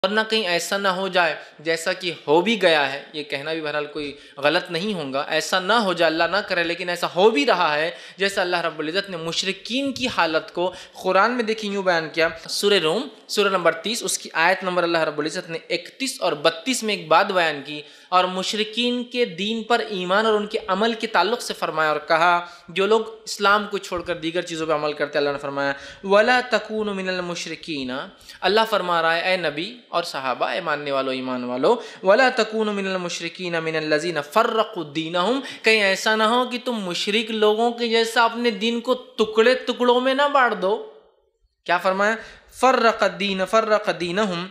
ورنہ کہیں ایسا نہ ہو جائے جیسا کہ ہو بھی گیا ہے، یہ کہنا بھی بہرحال کوئی غلط نہیں ہوگا، ایسا نہ ہو جائے، اللہ نہ کرے، لیکن ایسا ہو بھی رہا ہے جیسا اللہ رب العزت نے مشرکین کی حالت کو قرآن میں دیکھیں یوں بیان کیا۔ سورہ روم سورہ نمبر 30 اس کی آیت نمبر اللہ رب العزت نے 31 اور 32 میں ایک بات بیان کی اور مشرکین کے دین پر ایمان اور ان کے عمل کے تعلق سے فرمایا اور کہا جو لوگ اسلام کو چھوڑ کر دیگر چیزوں پہ عمل کرتے ہیں، اللہ نے فرمایا وَلَا تَكُونُوا مِنَ الْمُشْرِكِينَ، اللہ فرما رہا ہے اے نبی اور صحابہ، اے ماننے والو ایمان والو، وَلَا تَكُونُوا مِنَ الْمُشْرِكِينَ مِنَ الَّذِينَ فَرَّقُوا دِينَهُمْ، کہیں ایسا نہ ہو کہ تم مشرک لوگوں کے جیسا اپنے دین کو ٹکڑے ٹکڑوں میں نہ بانٹ دو۔ کیا فرمایا؟ فرق دینہم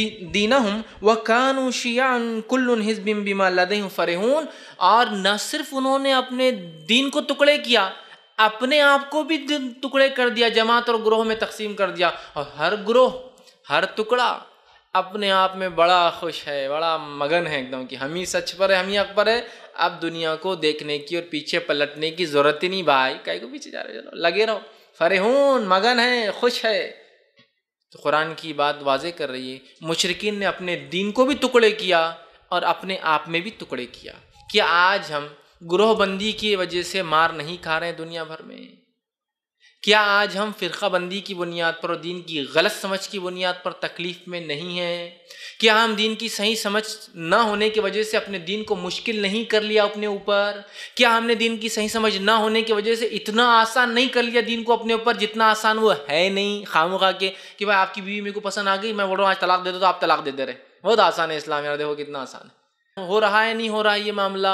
وَكَانُوا شِيَعًا كُلٌّ حِزْبٍ بِمَا لَدَيْهِمْ فَرِحُونَ، اور نہ صرف انہوں نے اپنے دین کو ٹکڑے کیا، اپنے آپ کو بھی ٹکڑے کر دیا، جماعت اور گروہ میں تقسیم کر دیا، اور ہر گروہ ہر ٹکڑا اپنے آپ میں بڑا خوش ہے، بڑا مگن ہے ایک دم کہ ہم ہی سچ پر ہے، ہم ہی حق پر ہے، اب دنیا کو دیکھنے کی اور پیچھے پلٹنے کی ضرورت ہی نہیں بھائی، کائے کو پیچھے جا رہے، چلو لگے رہو، فرحون، مگن ہے، خوش ہے۔ تو قرآن کی بات واضح کر رہی ہے مشرکین نے اپنے دین کو بھی ٹکڑے کیا اور اپنے آپ میں بھی ٹکڑے کیا۔ کیا آج ہم گروہ بندی کی وجہ سے مار نہیں کھا رہے ہیں دنیا بھر میں؟ کیا آج ہم فرقہ بندی کی بنیاد پر اور دین کی غلط سمجھ کی بنیاد پر تکلیف میں نہیں ہیں؟ کیا ہم دین کی صحیح سمجھ نہ ہونے کی وجہ سے اپنے دین کو مشکل نہیں کر لیا اپنے اوپر؟ کیا ہم نے دین کی صحیح سمجھ نہ ہونے کی وجہ سے اتنا آسان نہیں کر لیا دین کو اپنے اوپر جتنا آسان وہ ہے نہیں؟ خواہ کے کہ بھائی آپ کی بیوی میرے کو پسند آ گئی، میں بول رہا ہوں آج طلاق دے دو تو آپ طلاق دے دے رہے، بہت آسان ہے اسلام، یار دیکھو کتنا آسان ہے۔ ہو رہا ہے نہیں ہو رہا یہ معاملہ؟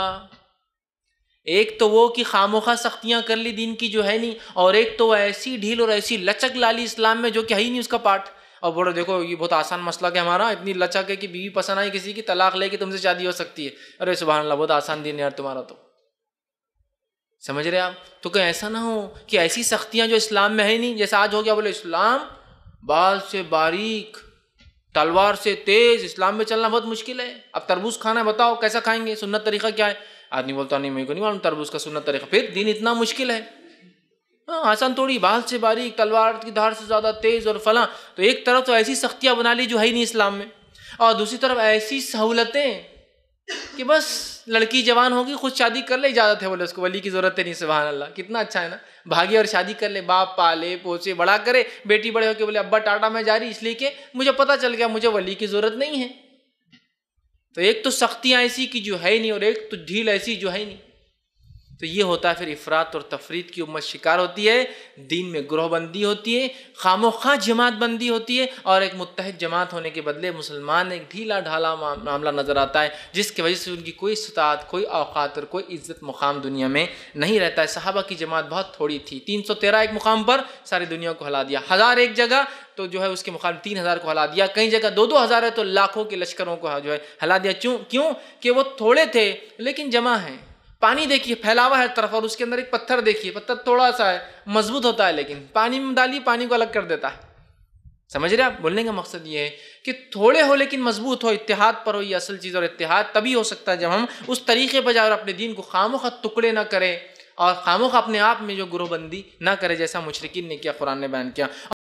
ایک تو وہ کہ خاموخواہ سختیاں کر لی دین کی جو ہے نہیں، اور ایک تو وہ ایسی ڈھیل اور ایسی لچک لالی اسلام میں جو کہ ہے ہی نہیں اس کا پارٹ، اور بولو دیکھو یہ بہت آسان مسئلہ کہ ہمارا اتنی لچک ہے کہ بیوی پسند آئی کسی کی، طلاق لے کے تم سے شادی ہو سکتی ہے، ارے سبحان اللہ بہت آسان دین ہے یار تمہارا، تو سمجھ رہے آپ؟ تو کہ ایسا نہ ہو کہ ایسی سختیاں جو اسلام میں ہے نہیں، جیسا آج ہو گیا بولے اسلام بال سے باریک تلوار سے تیز، اسلام میں چلنا بہت مشکل ہے، اب تربوز کھانا ہے بتاؤ کیسا کھائیں گے، سنت طریقہ کیا ہے؟ آدمی بولتا نہیں میرے کو نہیں معلوم تربوز کا سنت طریقہ، پھر دین اتنا مشکل ہے؟ آسان تھوڑی، بال سے باریک تلوار کی دھار سے زیادہ تیز اور فلاں، تو ایک طرف تو ایسی سختیاں بنا لی جو ہے ہی نہیں اسلام میں، اور دوسری طرف ایسی سہولتیں کہ بس لڑکی جوان ہوگی خود شادی کر لے، اجازت ہے بولے اس کو، ولی کی ضرورت ہے نہیں، سبحان اللہ کتنا اچھا ہے نا، بھاگے اور شادی کر لے، باپ پالے پوسے بڑا کرے، بیٹی بڑے ہو کے بولے ابا ٹاٹا میں جا رہی اس لیے کہ مجھے پتہ چل گیا مجھے ولی کی ضرورت نہیں ہے۔ تو ایک تو سختیاں ایسی کی جو ہے ہی نہیں، اور ایک تو ڈھیل ایسی جو ہے ہی نہیں، تو یہ ہوتا ہے پھر افراط اور تفریط کی امت شکار ہوتی ہے، دین میں گروہ بندی ہوتی ہے، خاموخواہ جماعت بندی ہوتی ہے، اور ایک متحد جماعت ہونے کے بدلے مسلمان ایک ڈھیلا ڈھالا معاملہ نظر آتا ہے، جس کی وجہ سے ان کی کوئی استطاعت، کوئی اوقات اور کوئی عزت مقام دنیا میں نہیں رہتا ہے۔ صحابہ کی جماعت بہت تھوڑی تھی، 313 ایک مقام پر ساری دنیا کو ہلا دیا، 1000 ایک جگہ تو جو ہے اس کے مقابل 3000 کو ہلا دیا، کئی جگہ 2-2 ہزار ہے تو لاکھوں کے لشکروں کو جو ہے ہلا دیا۔ کیوں کہ وہ تھوڑے تھے لیکن جمع ہیں۔ پانی دیکھیے پھیلا ہوا ہے طرف، اور اس کے اندر ایک پتھر دیکھیے، پتھر تھوڑا سا ہے مضبوط ہوتا ہے لیکن پانی میں ڈالیے پانی کو الگ کر دیتا ہے۔ سمجھ رہے آپ؟ بولنے کا مقصد یہ ہے کہ تھوڑے ہو لیکن مضبوط ہو، اتحاد پر ہو، یہ اصل چیز، اور اتحاد تبھی ہو سکتا ہے جب ہم اس طریقے پر جائیں اور اپنے دین کو خاموخواہ ٹکڑے نہ کریں اور خاموخواہ اپنے آپ میں جو گروہ بندی نہ کرے جیسا مشرکین نے کیا، قرآن نے بیان کیا۔